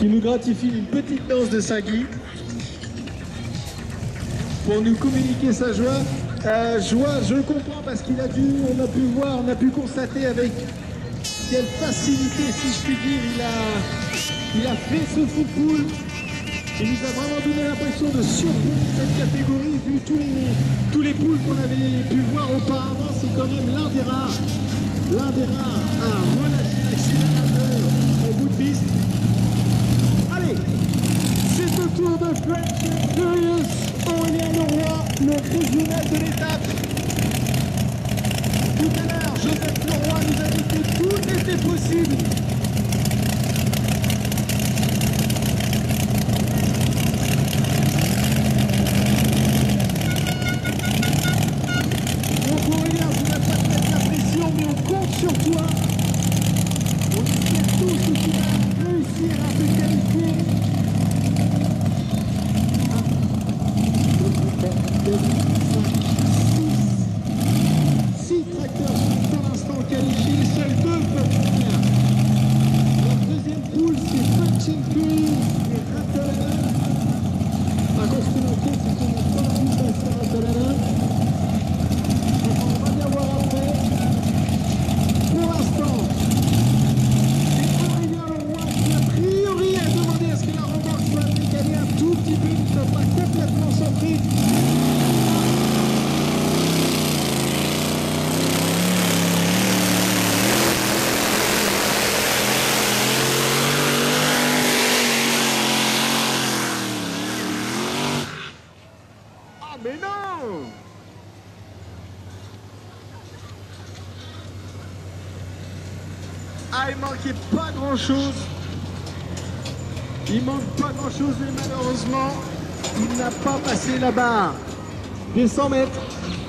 qui nous gratifie d'une petite danse de Sagui pour nous communiquer sa joie. Joie, je le comprends parce qu'il a dû, on a pu voir, on a pu constater avec quelle facilité, si je puis dire, il a fait ce fou poule. Il nous a vraiment donné l'impression de surprendre cette catégorie, vu tous les poules qu'on avait pu voir auparavant. C'est quand même l'un des rares à relâcher l'accélérateur au bout de piste. Allez, c'est au tour de French and Furious, Aurélien Leroy, le régional de l'étape. Tout à l'heure, Joseph Leroy nous a dit que tout était possible. Sur toi, on espère tous que tu vas réussir à te qualifier. 6 tracteurs sont pour l'instant qualifiés, seuls 2 peuvent faire. La deuxième poule, c'est French and Furious et Rattalana. Par contre, ce qu'on a fait, c'est qu'on n'a pas vu passer Rattalana. Donc on va bien voir après. Pour l'instant, c'est Aurélien Leroy qui a priori a demandé à ce que la remorque soit décalée un tout petit peu, ne soit pas complètement centrée. Ah mais non! Ah, il manquait pas grand chose. Il manque pas grand chose et malheureusement, il n'a pas passé la barre des 100 mètres.